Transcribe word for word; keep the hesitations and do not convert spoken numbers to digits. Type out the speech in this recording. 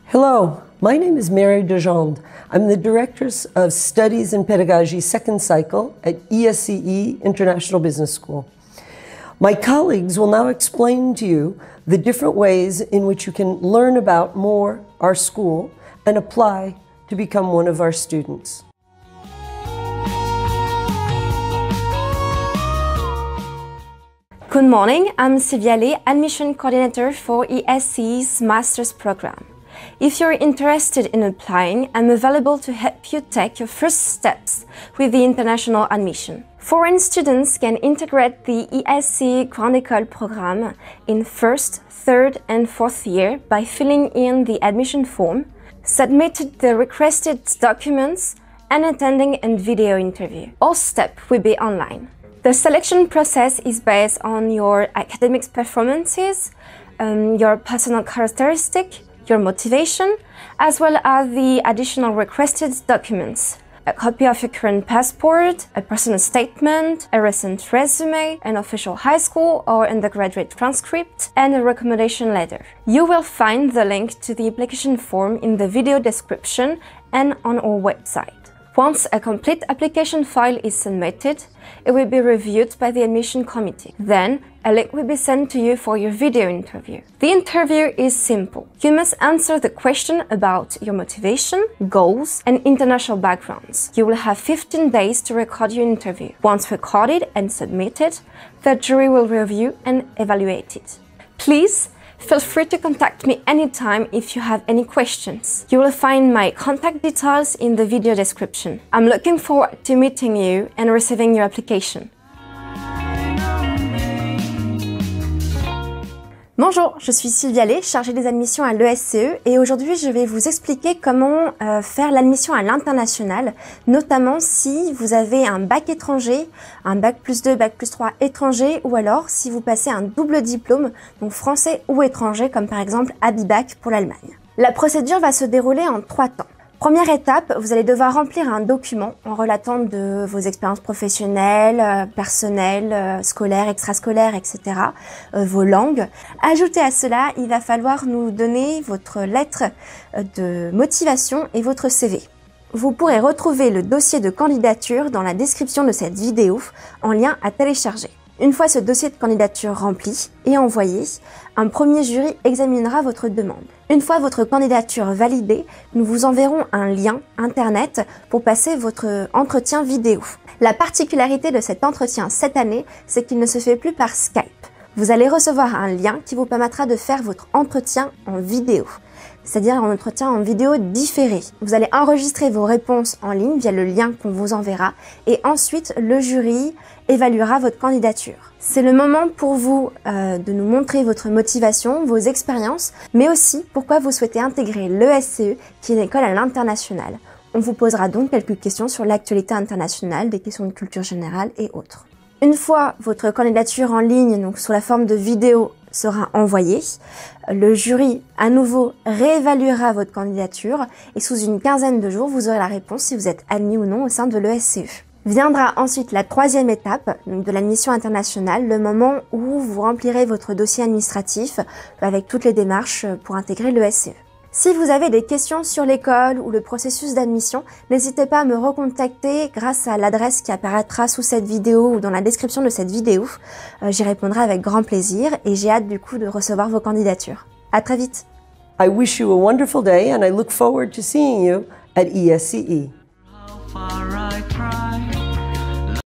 Hello, my name is Mary Dejande. I'm the Director of Studies in Pedagogy Second Cycle at E S C E International Business School. My colleagues will now explain to you the different ways in which you can learn about more our school and apply to become one of our students. Good morning, I'm Sylvia Lé, Admission Coordinator for E S C E's Master's Program. If you're interested in applying, I'm available to help you take your first steps with the international admission. Foreign students can integrate the E S C Grande École program in first, third and fourth year by filling in the admission form, submitting the requested documents and attending a video interview. All steps will be online. The selection process is based on your academic performances, um, your personal characteristics, your motivation, as well as the additional requested documents. A copy of your current passport, a personal statement, a recent resume, an official high school or undergraduate transcript, and a recommendation letter. You will find the link to the application form in the video description and on our website. Once a complete application file is submitted, it will be reviewed by the admission committee. Then, a link will be sent to you for your video interview. The interview is simple. You must answer the question about your motivation, goals, and international backgrounds. You will have fifteen days to record your interview. Once recorded and submitted, the jury will review and evaluate it. Please, feel free to contact me anytime if you have any questions. You will find my contact details in the video description. I'm looking forward to meeting you and receiving your application. Bonjour, je suis Sylvia Lé, chargée des admissions à l'E S C E et aujourd'hui je vais vous expliquer comment euh, faire l'admission à l'international, notamment si vous avez un bac étranger, un bac plus deux, bac plus trois étranger ou alors si vous passez un double diplôme, donc français ou étranger comme par exemple Abibac pour l'Allemagne. La procédure va se dérouler en trois temps. Première étape, vous allez devoir remplir un document en relatant de vos expériences professionnelles, euh, personnelles, euh, scolaires, extrascolaires, et cetera, euh, vos langues. Ajouté à cela, il va falloir nous donner votre lettre de motivation et votre C V. Vous pourrez retrouver le dossier de candidature dans la description de cette vidéo en lien à télécharger. Une fois ce dossier de candidature rempli et envoyé, un premier jury examinera votre demande. Une fois votre candidature validée, nous vous enverrons un lien internet pour passer votre entretien vidéo. La particularité de cet entretien cette année, c'est qu'il ne se fait plus par Skype. Vous allez recevoir un lien qui vous permettra de faire votre entretien en vidéo, c'est-à-dire un entretien en vidéo différé. Vous allez enregistrer vos réponses en ligne via le lien qu'on vous enverra et ensuite le jury évaluera votre candidature. C'est le moment pour vous euh, de nous montrer votre motivation, vos expériences, mais aussi pourquoi vous souhaitez intégrer l'E S C E, qui est une école à l'international. On vous posera donc quelques questions sur l'actualité internationale, des questions de culture générale et autres. Une fois votre candidature en ligne, donc sous la forme de vidéo, sera envoyée, le jury à nouveau réévaluera votre candidature et sous une quinzaine de jours, vous aurez la réponse si vous êtes admis ou non au sein de l'E S C E. Viendra ensuite la troisième étape de l'admission internationale, le moment où vous remplirez votre dossier administratif avec toutes les démarches pour intégrer l'E S C E. Si vous avez des questions sur l'école ou le processus d'admission, n'hésitez pas à me recontacter grâce à l'adresse qui apparaîtra sous cette vidéo ou dans la description de cette vidéo. Euh, J'y répondrai avec grand plaisir et j'ai hâte du coup de recevoir vos candidatures. À très vite. I wish you a wonderful day and I look forward to seeing you at E S C E. How far I cry.